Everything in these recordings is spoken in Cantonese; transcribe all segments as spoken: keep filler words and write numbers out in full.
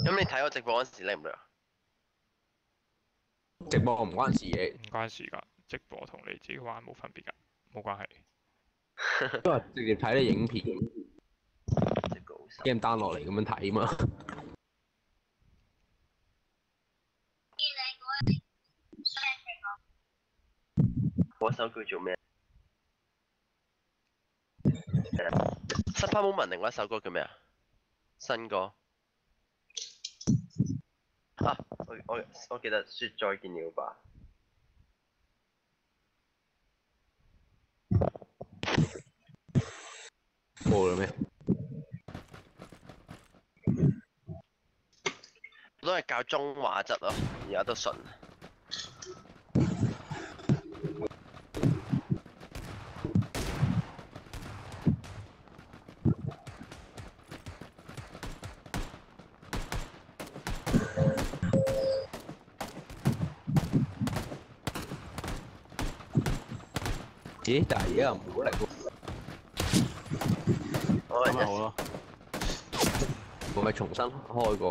咁你睇我直播嗰時叻唔叻啊？ 直播唔關事嘅， 唔關事㗎，直播同你自己玩冇分別㗎，冇關係。 都係直接睇你影片直播好神。 game down 落嚟咁樣睇嘛。 嗰首叫做咩？Super Moment 另外一首歌叫咩啊？新歌啊！我我我記得説再見了吧。 冇啦咩？ 都係教中畫質咯，而家都順。 咦？但係而家又唔好力喎。 我咁咪好咯。我咪重新開過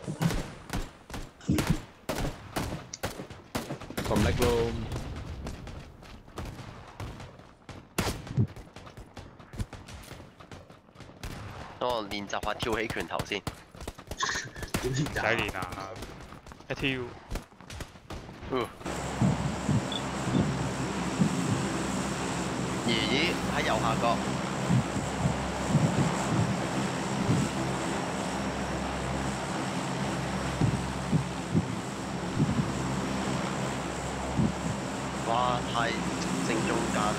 咁力咯。 等我練習下跳起拳頭先。 唔使練啊！一跳。 嗯。咦咦喺右下角。哇！太正中間。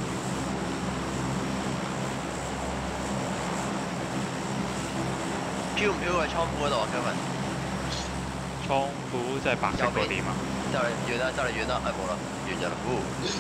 飄唔飄喺倉庫嗰度啊 ，Kevin？ 倉庫即係白色嗰點啊？ 就嚟完啦，就嚟完啦，誒冇啦，完咗啦，呼！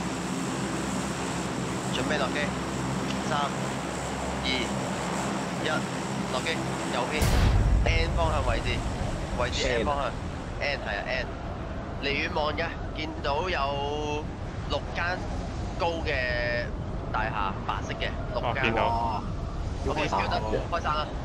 準備落機，三、二、一，落機，右邊 N 方向位置，位置 N 方向 ，N 係啊 N，離遠望嘅，見到有六間高嘅大廈，白色嘅六哦， 間。 見到。 OK，叫得開山啦。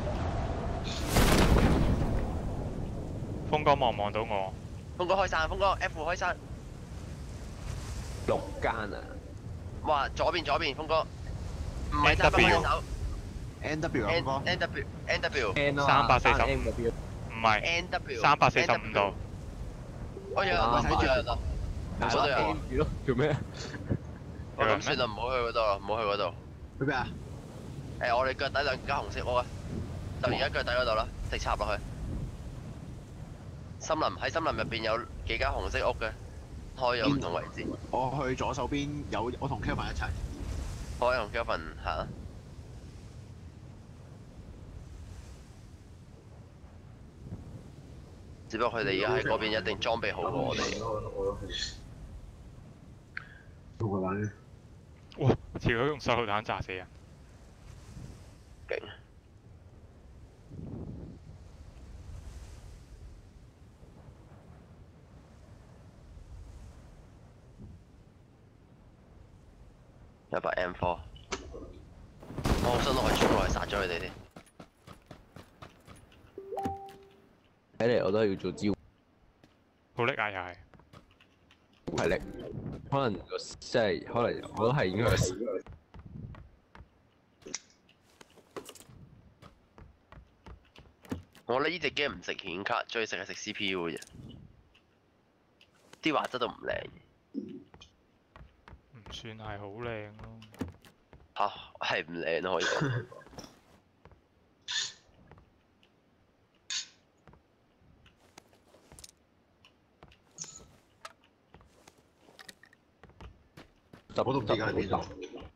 峰哥望唔望到我？ 峰哥開山，峰哥 F 開山。 六間啊！ 哇！左邊左邊，峰哥，唔係揸不開手。 N W 啊， N 峰哥。 N W N W N 啊三百四十三 M 嗰邊唔係 N W 三百四十五度。 我有人睇住人啦，冇錯對住咯，做咩？ 我咁算啦，唔好去嗰度啦，唔好去嗰度。 去咩啊？ 誒，我哋腳底兩間紅色屋啊，就而家腳底嗰度啦，直插落去。森林喺森林入邊有幾間紅色屋嘅，開咗唔同位置。 我去左手邊有，我同 Kevin 一齊。 我同 Kevin 行。只不過佢哋而家喺嗰邊一定裝備好過我哋。 同我玩。 哇！條友用手榴彈炸死人。 勁！一把 M 四，我好想攞去衝落去殺咗佢哋添。 睇嚟我都係要做招好叻啊！又係。 係力，可能個即係可能我都係應該係。 我覺得呢隻 game 唔食顯卡，最食係食 C P U 嘅啫。啲畫質都唔靚。 唔算係好靚咯。 嚇，係唔靚咯可以講。 我都唔知而家喺邊度。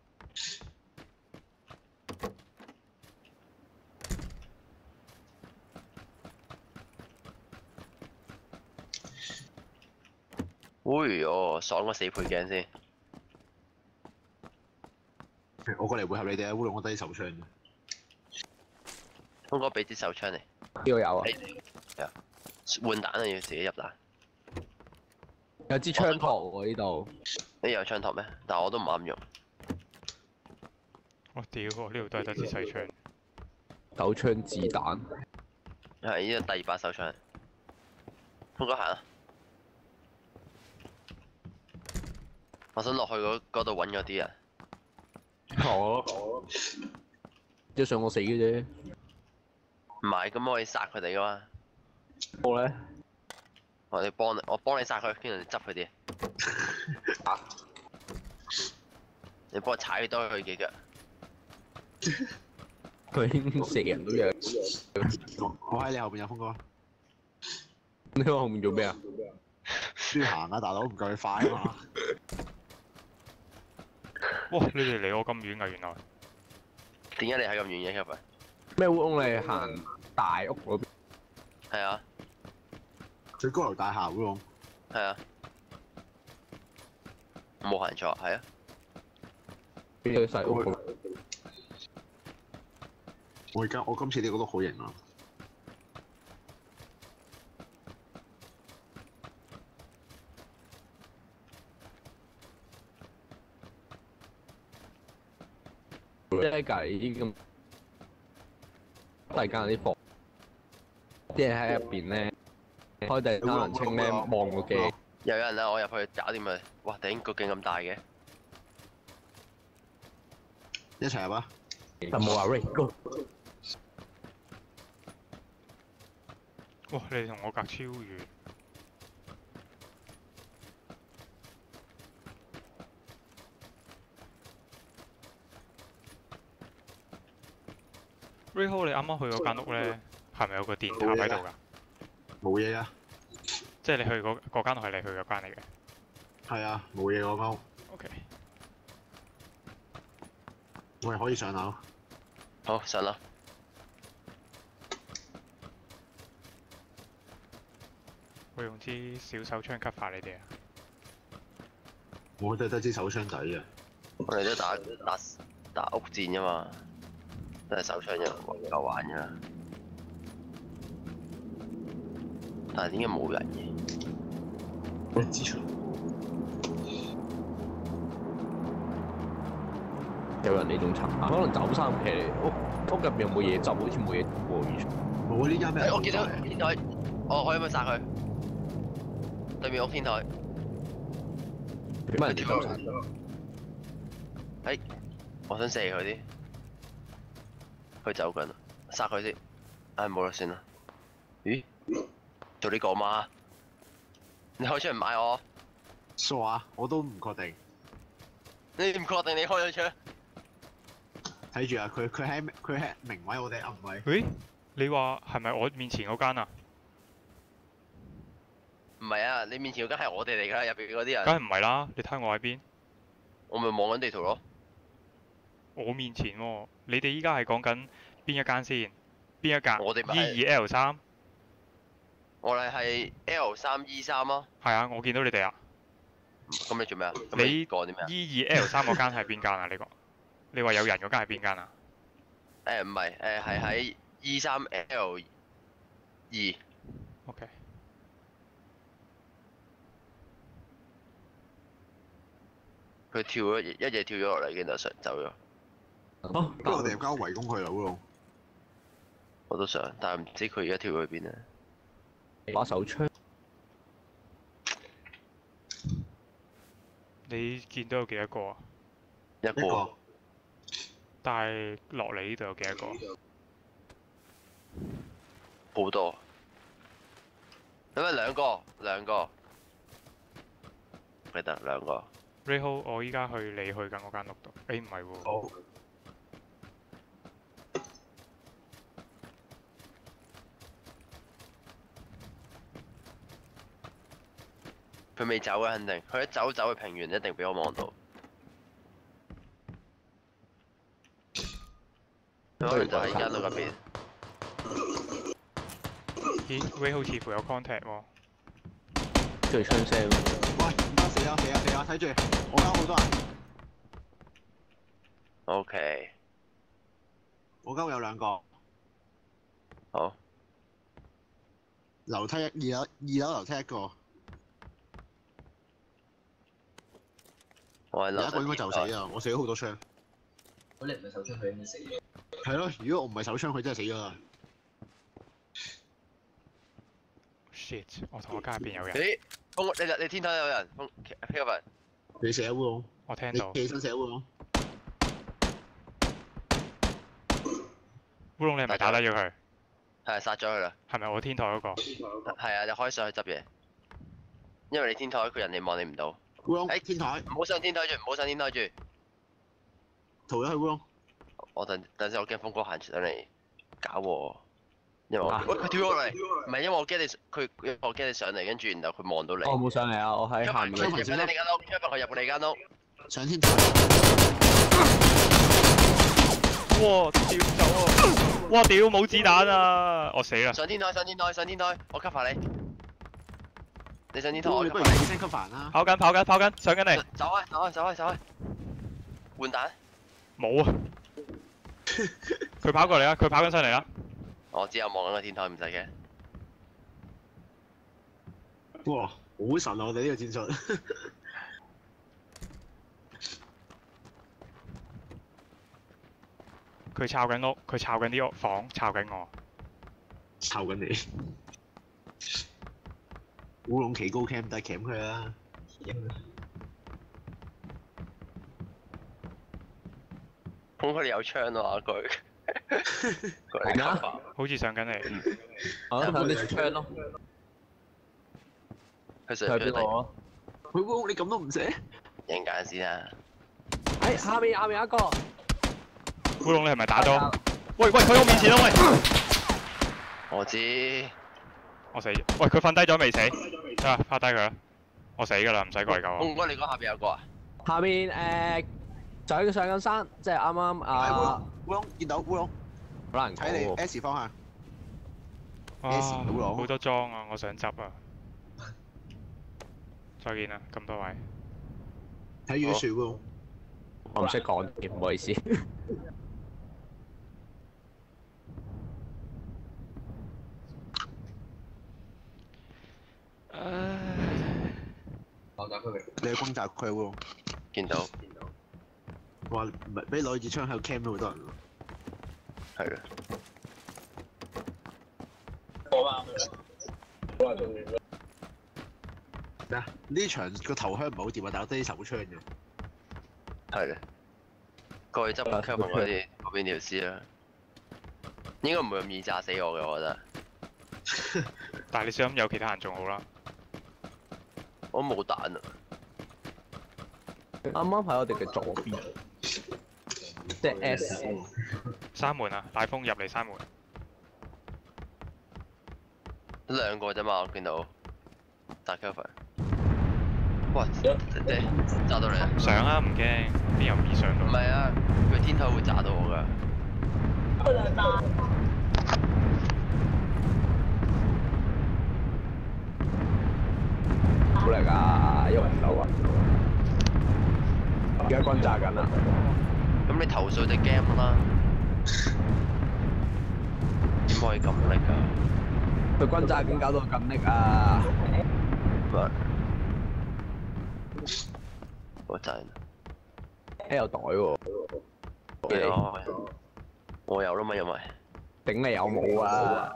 會哦，爽個四倍鏡先。 我過嚟配合你哋啊，烏龍我低手槍。 峰哥俾支手槍嚟。 呢個有啊。 係啊，換彈啊要自己入彈。 有支槍托喎呢度。 你有槍托咩？但係我都唔啱用。 我屌！我呢度都係得支細槍。 手槍子彈。 係呢個第二把手槍。應該行啊！我想落去嗰嗰度揾嗰啲人。 我即係想我死嘅啫。 唔係，咁可以殺佢哋噶嘛？ 我咧， 我哋幫你，我幫你殺佢，跟住你執佢啲。啊！你幫我踩多佢幾腳。 佢已經成人都有。 我我喺你後邊有風哥。 你喺後面做咩啊？ 輸行啊，大佬唔夠你快啊嘛！ 哇！你哋離我咁遠㗎，原來。 點解你喺咁遠嘅 Kevin？ 咩烏龍你行大屋嗰邊？ 係啊， 最高樓大廈嗰個。 係啊，冇行錯，係啊。 邊個細屋？ 我而家我今次呢個都好型啊！ 即係隔離啲咁，大間啲房，啲人喺入邊咧，開第三人稱咧望個機。 有人啦，我入去搞掂佢。哇！頂個鏡咁大嘅。 一齊入啊！ 有冇話 Ray go？ 哇！你哋同我隔超遠。Rayho，你啱啱去嗰間屋咧，係咪有個電塔喺度㗎？ 冇嘢啊！ 即係你去嗰嗰間屋係你去嗰間嚟嘅。 係啊，冇嘢嗰間。 OK。 我哋可以上樓。 好，上啦。 我用支小手槍 cover 你哋啊！ 我都係得支手槍仔啊！ 我哋都打打打屋戰啫嘛，都係手槍啫，唔夠玩㗎啦。但係點解冇人嘅？ 我支槍。 有人嚟仲慘，可能走三騎嚟屋屋入邊有冇嘢執？好似冇嘢喎，完全。 冇呢間咩？ 我見到天台，我可以唔可以殺佢？對面屋天台。 點解人哋走晒？ 哎，我想射佢啲，佢走緊，殺佢先。唉，冇啦，算啦。咦？做呢個嗎？你開出嚟買我？ 傻啊！我都唔確定。 你唔確定你開咗槍？ 睇住啊！佢佢喺佢喺明位，我哋暗位。 喂，你話係咪我面前嗰間啊？ 唔係啊！你面前嗰間係我哋嚟㗎，入邊嗰啲人。 梗係唔係啦！你睇我喺邊？ 我咪望緊地圖咯。 我面前喎，你哋依家係講緊邊一間先？邊一格？ 我哋咪 E 二 L 三。 我哋係 L 三 E 三咯。 係啊，我見到你哋啊。 咁你做咩啊？咁你講啲咩啊 E 二 L 三嗰間係邊間啊？你講，你話有人嗰間係邊間啊？ 誒唔係，誒係喺 E 三 L 二。 OK。 佢跳咗一嘢跳咗落嚟，跟住就上走咗。 哦， 不過我哋而家圍攻佢啦，烏龍。 我都想，但係唔知佢而家跳咗去邊咧。 把手槍。 你見到有幾多個啊？ 一個。 一個。 但係落嚟呢度有幾多個？ 好多。咁咪兩個，兩個。記得兩個。 Rayho，我依家去你去緊嗰間屋度。誒唔係喎。 好。 佢未走啊，肯定。佢一走走去平原，一定俾我望到。佢可能就喺間屋入邊。 咦 ，Rayho 似乎有 contact 喎。 最槍聲。 喂，唔得死啊死啊死啊！睇住，我間好多人。 O K。 我間有兩個。 好。 樓梯一二樓二樓樓梯一個。 我係有一個應該就死啊！我射咗好多槍。 咁你唔係手槍，佢應該死咗。 係咯，如果我唔係手槍，佢真係死咗啦。 shit！我同我街入邊有人， 咦？風你你天台有人，風 Kevin。 你射烏龍， 我聽到。 你起身射烏龍。 烏龍，你係咪打低咗佢？ 係殺咗佢啦。 係咪我天台嗰個？ 係啊，你可以上去執嘢，因為你天台佢人哋望你唔到。 烏龍， 誒天台， 唔好上天台住，唔好上天台住。 逃咗去烏龍。 我等等陣，我驚風哥行上嚟搞我，因為我啊喂佢跳咗落嚟，唔係因為我驚你佢佢我驚你上嚟，跟住然後佢望到你。 我冇上嚟啊，我喺下面。 佢入咗你間屋，因為佢入你間屋。 上天台。 哇！跳走啊！哇！屌冇子彈啊！我死啦！ 上天台，上天台，上天台，我 cover 你。你上天台，我你不如 cover 起身吸飯啦。 跑緊跑緊跑緊，上緊嚟！ 走啊走啊走啊走啊！換彈。 冇啊！佢跑過嚟啦，佢跑緊上嚟啦。 我只有望緊個天台，唔使驚。 哇！好神啊！我哋呢個戰術。 佢抄緊屋，佢抄緊啲屋房，抄緊我。 抄緊你。烏龍企高 cam 但係鉗佢啦。 咁佢哋有槍啊佢。佢哋 cover。 好似上緊嚟。 我睇你槍咯。 佢上咗睇邊個嚟。 啊？ 佢烏龍你咁都唔射？ 陣間先啦。 喺下面下面有一個。 烏龍，你係咪打咗？喂喂，佢喺我面前啊喂！ 我知。 我死！喂，佢瞓低咗未死？得啦，趴低佢啦。我死㗎啦，唔使過嚟救我。 風哥，你講下邊有個啊？ 下面誒就喺佢上緊山，即係啱啱係烏啊龍，烏龍見到烏龍好難喺你講喎。 S 方向。 哇！ S 烏龍好多裝啊，我想執啊！再見啦，咁多位。 睇住樹烏龍。 我唔識講添，唔好意思。 你去轟炸區烏龍。 見到。 哇！唔係俾你攞住槍喺度 cam 咗好多人喎。 係啦。 咩啊？呢場個頭香唔係好掂啊，但我得啲手槍嘅。 係啦。過去執 Kevin 嗰啲嗰邊條屍啦。應該唔會咁易炸死我嘅，我覺得。 但係你小心有其他人仲好啦。 我冇彈啊！ 啱啱喺我哋嘅左邊，即係 S。 閂門啊！大風入嚟閂門。 兩個啫嘛，我見到。打 Kevin。哇！即係炸到你啊！ 上啊，唔驚，邊有易上唔到？ 係啊，佢天台會炸到我㗎。 好嚟㗎，喐唔到啊！而家轟炸緊啦。 咁你投訴隻 game 啦。點可以咁力㗎？ 佢轟炸緊搞到我咁力啊！ 喂，我真誒有袋喎， 有，我有啦嘛，因為頂你有冇啊？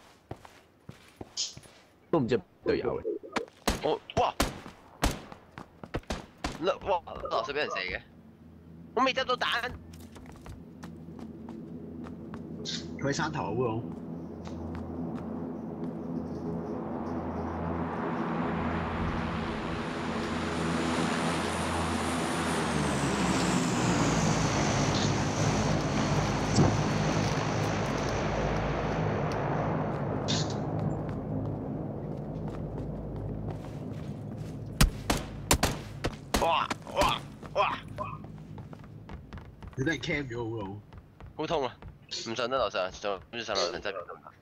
都唔知隊友嘅。 我哇，嗱哇落水俾人射嘅，我未執到彈。 佢喺山頭啊烏龍。 哇哇哇！ 你都係 cam 咗烏龍。 好痛啊！唔上得樓上，上跟住上樓上側邊得唔得？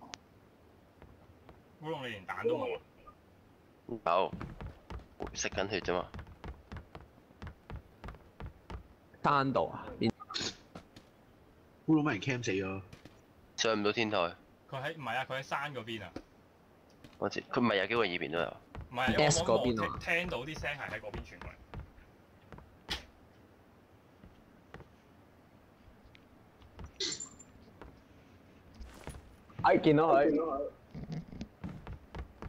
烏龍，你連彈都冇啊！ 有，食緊血啫嘛。 山度啊？邊？ 烏龍俾人 cam 死咗。 上唔到天台， 佢喺唔係啊？佢喺山嗰邊啊！ 我知佢唔係有機會耳邊都有。 唔係 S 我我嗰邊啊我聽聽到啲聲係喺嗰邊傳過嚟。 哎，見到佢。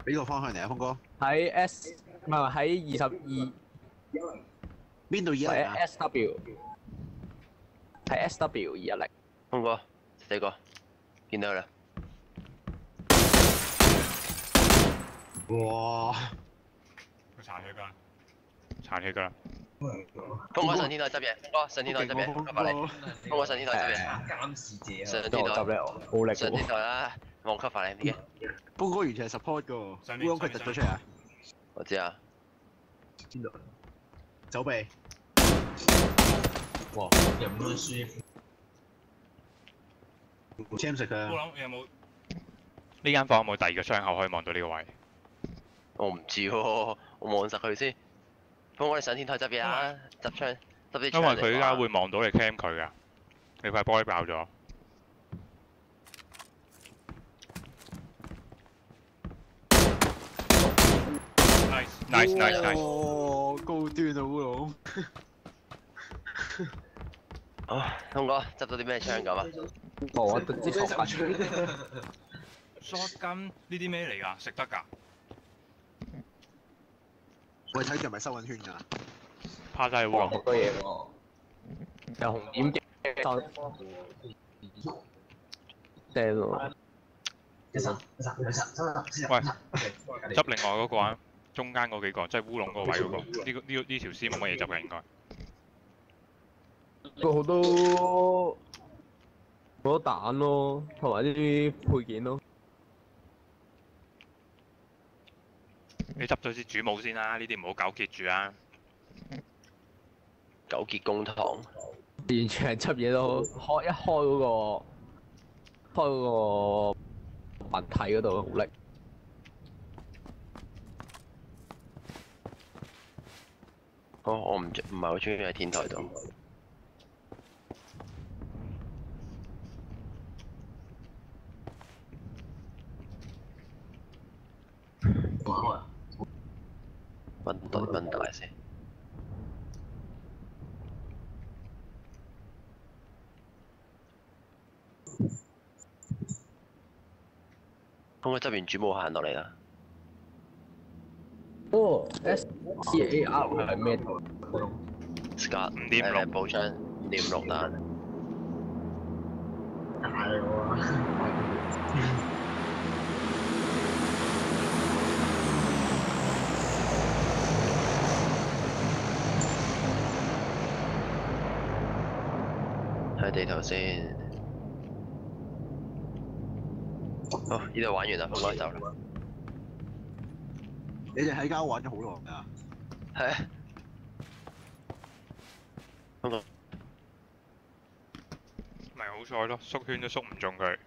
邊個方向嚟啊，峰哥？ 喺 S 唔係喺二十二邊度二一喺零啊？ S W 喺 S W 二一零。 峰哥，死個，見到佢啦。 哇！ 佢殘血㗎，殘血㗎。 峰哥上天台執嘢，峰哥上天台執嘢， 峰急埋你。峰哥上天台執嘢， 監視者上啊！ 天台， 我執咧，好力上天喎。 台啦，望級快你啲嘅， 峰哥完全係 support 噶喎， 上面烏龍佢突咗出嚟啊！ 我知啊。 邊度？走避。 哇！飲咗舒服。 Jam 食佢我啊！ 諗有冇呢間房有冇第二個窗口可以望到呢個位？ 我唔知喎，我望實佢先。峰哥你上天台執嘢啊，執槍，執啲槍因為嚟佢依家玩會望到你 cam 佢㗎。你塊玻璃爆咗。Nice nice nice nice。 哦，高端啊烏龍！ 啊，峰哥執到啲咩槍咁啊？ 我都知錯緊。 shotgun 呢啲咩嚟㗎？食得㗎？ 喂，睇住係咪收緊圈㗎？ 趴晒烏哇， 龍。 好多嘢喎。有紅點嘅收正喎。 一十一十兩十三十。 喂，執另外嗰個啊，中間嗰幾個，即係烏龍嗰個位嗰個。呢個呢個呢條絲冇乜嘢執嘅應該。 佢好多好多彈咯，同埋呢啲配件咯。 你執咗支主帽先啦，呢啲唔好糾結住啊。 糾結公堂， 完全係執嘢都開一開嗰、個開嗰個物體嗰度好力。 我我唔唔係好中意喺天台度。問多啲問大先。咁我執完主冇行落嚟啦。 哦 ，S C A R 係咩？ Scar 五點六誒步槍五點六彈。 大喎！ 睇地圖先。好，呢度玩完啦，峰哥走啦。 你哋喺街玩咗好耐啊！ 係啊。峰哥， 咪好彩咯，縮圈都縮唔中佢。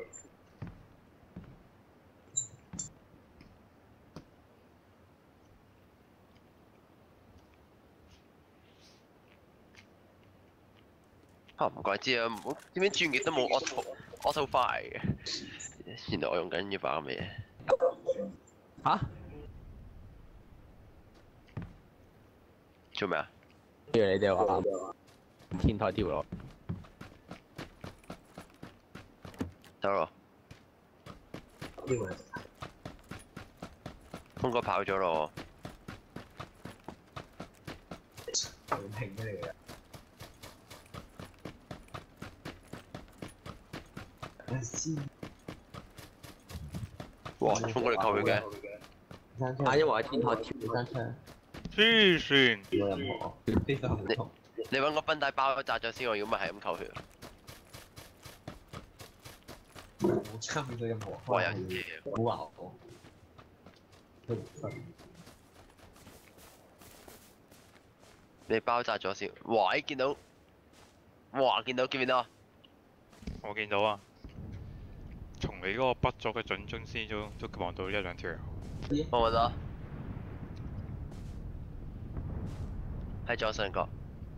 啊唔怪之啊，唔好點解轉極都冇 auto auto fire 嘅？原來我用緊呢把咁嘅嘢。 嚇？ 做咩啊？ 以為你哋話天台跳落。 走咯。峰哥跑咗咯。 平嘅嚟嘅。 哇！峰哥你扣佢嘅。 啊，因為喺天台跳。 黐線！ 你你揾個繃帶包咗炸咗先，我如果唔係係咁扣血。 冇參與到任何哇！有嘢。 好話我。 你包紮咗先。哇！見到，哇！見到見唔見到啊？ 我見到啊，從你嗰個筆咗嘅準樽先都都望到一兩條。 望唔望到？喺左上角。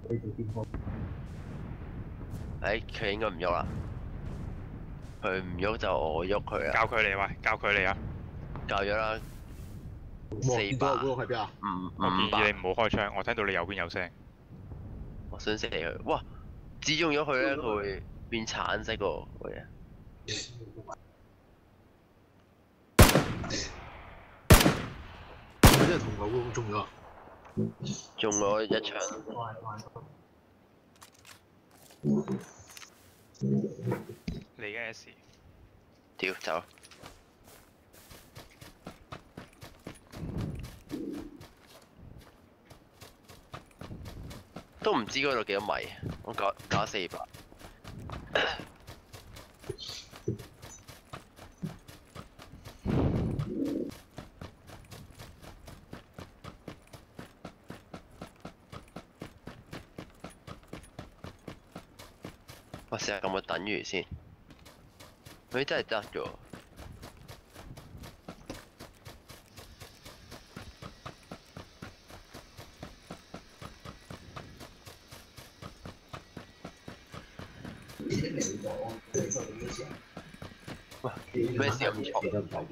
誒，佢應該唔喐啦。佢唔喐就我喐佢啊！ 教佢嚟喂，教佢嚟啊！ 教咗啦。四百。 烏龍喺邊啊？ 五我建議五百。 你唔好開槍，我聽到你右邊有聲。 我想射佢。哇！只中咗佢咧，佢會變橙色喎，個嘢。 真係同狗公中咗。 中咗一場。 玩玩到你嘅 S。 屌走。都唔知嗰度幾多米，我搞搞四百。我試下咁我等於先，佢真係得咗。喂，咩事咁嘈？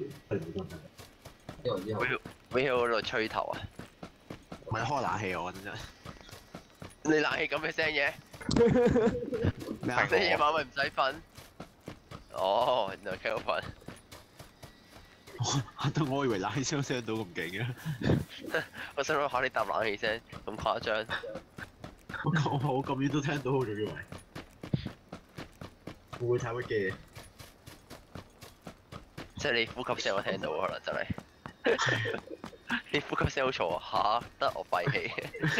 之後之後會會喺嗰度吹頭啊！ 咪開冷氣我真係。 你冷氣咁嘅聲嘅？ 咩啊？ 你夜晚咪唔使瞓？哦，原來繼續瞓。 我得我以為冷氣聲聲到咁勁嘅。 我想諗下你搭冷氣聲咁誇張。 我咁我咁遠都聽到，我仲以為會唔會太屈機？ 即係你呼吸聲我聽到可能真係。你呼吸聲好嘈啊！嚇得我廢氣。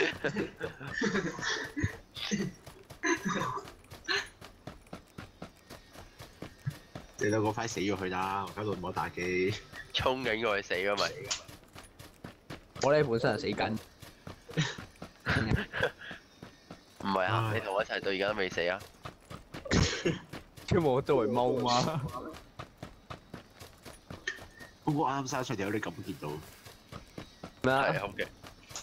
你兩個快死咗佢啦！我搞到唔好打機。 衝緊過去死㗎咪。 我咧本身係死緊。 唔係啊！ 唉你同我一齊到而家都未死啊！ 因為我作為貓嘛。 不過啱生出嚟有啲感見到。 咩啊？ 係好嘅。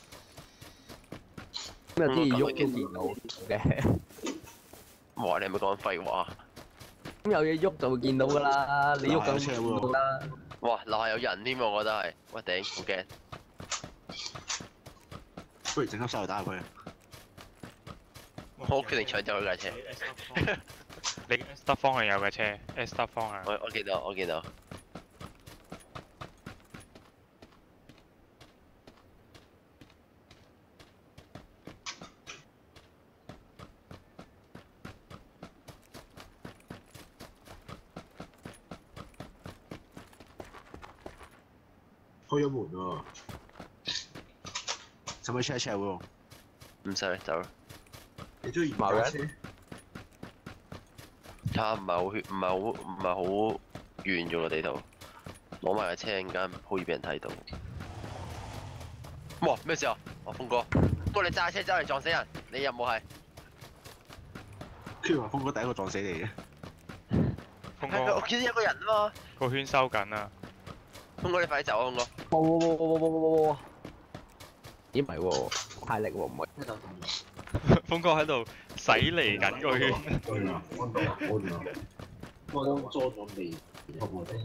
咁有啲要喐嘅電腦嘅。 哇！你係咪講廢話？ 咁有嘢喐就會見到㗎啦，你喐咁見到啦。 哇！樓下有人添喎，我覺得係。喂頂，好驚！ 不如整粒手榴彈入去。 我決定搶走佢架車。 你 S 得方向有嘅車，S 得方向。 我我見到，我見到。 開咗門喎。使唔使 check check 喎？ 唔使走啦。 你中意茅人架車？ 睇下唔係好遠，唔係好唔係好遠啫個地圖。攞埋架車陣間好易俾人睇到。哇！咩事啊？我峰哥，哥你揸車走嚟撞死人，你有冇係？ 跟住話峰哥第一個撞死你嘅。 峰係我哥見到一個人啊嘛。 個圈收緊啊！ 峰哥你快啲走啊！峰哥。 哇哇哇哇哇哇哇！咦唔係喎，太力喎唔係。 一就咁峰哥喺度洗離緊個圈。 安到啊，安到啊，安裝咗未？我哋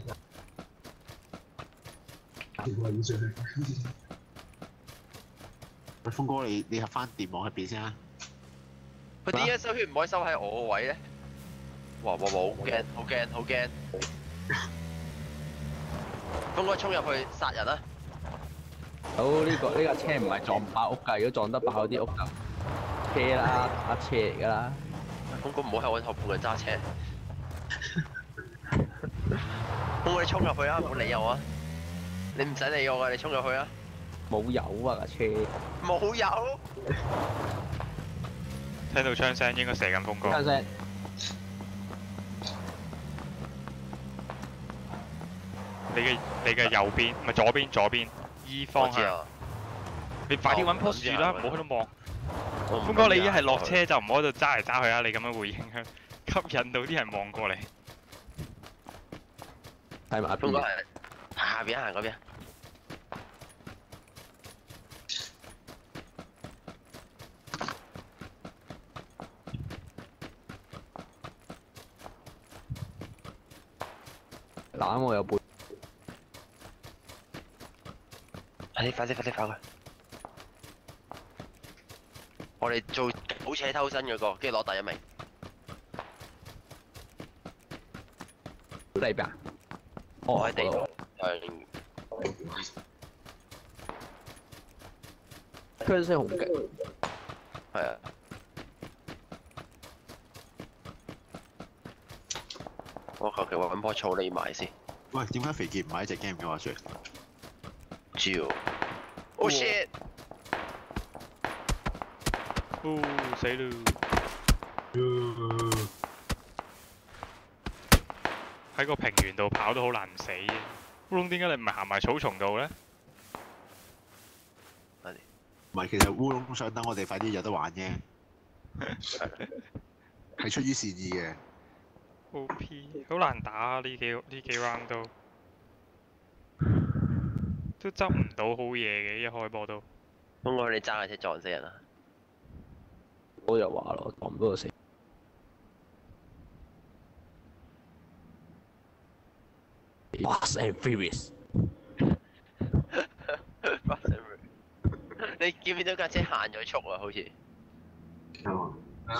喂，峰哥你你合翻電網入邊先啊！ 佢點解收血唔可以收喺我個位咧？哇哇哇！好驚，好驚，好驚！峰哥衝入去殺人啊！ 好呢個呢架車唔係撞爆屋㗎，如果撞得爆啲屋就車啦，打車嚟㗎啦。 峰哥唔好喺我後半度揸車。峰哥你衝入去啊！唔好理我啊！你唔使理我㗎，你衝入去啊！ 冇油啊架車。 冇油。 聽到槍聲應該射緊峰哥。 聽聲。 你嘅你嘅右邊，唔係左邊，左邊 E 方向。 我知啊。 你快啲揾棵樹啦，唔好喺度望。峰哥，你一係落車就唔好喺度揸嚟揸去啊！你咁樣會影響吸引到啲人望過嚟。 睇埋邊峰哥係下邊行嗰邊。 打我有背。 快啲快啲快啲跑佢！我哋做好扯偷身嗰個，跟住攞第一名。 呢邊啊？ 我喺地圖上， 佢聲好勁。 係啊。我求其揾棵草匿埋先。 喂，點解肥傑唔係一隻 game 嘅話説？ 知喎。Oh shit！ 哦，死咯！喺個平原度跑都好難唔死嘅。烏龍點解你唔係行埋草叢度咧？ 唔係，其實烏龍想等我哋快啲有得玩啫，係出於善意嘅。 O P 好難打啊！呢幾呢幾 round 都都執唔到好嘢嘅，一開波都。 咁我哋揸架車撞死人啊！ 我就話咯，撞唔到就死。Fast and Furious。 你見唔見到架車行咗速啊？好似。 係嘛？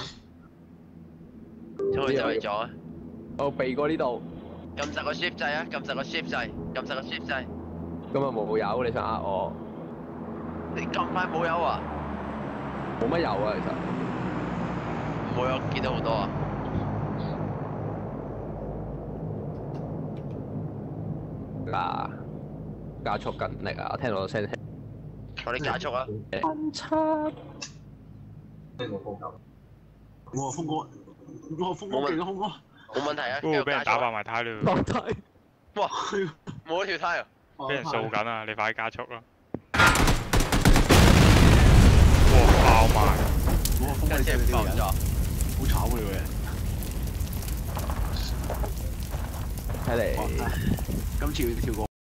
衝去就嚟撞啊！ 我避過呢度， 撳實個 shift 掣啊！撳實個 shift 掣，撳實個 shift 掣。 咁啊冇油，你想呃我？ 你咁快冇油啊？ 冇乜油啊，其實。 冇有見到好多啊！ 啊！加速緊力啊！聽到個聲。 我哋加速啊！ 分七。 呢個風格。 我話風哥，我話風哥勁啊，風哥。 冇問題啊！繼哦，俾人打續加速啊！ 爆埋胎咯！ 落梯。 哇！冇咗條胎啊！ 俾人掃緊啊！你快啲加速啦！哇！爆埋！ 我話風哥架車你哋爆咗。 呢個人好慘喎，你個人。 睇嚟。 今次要跳過。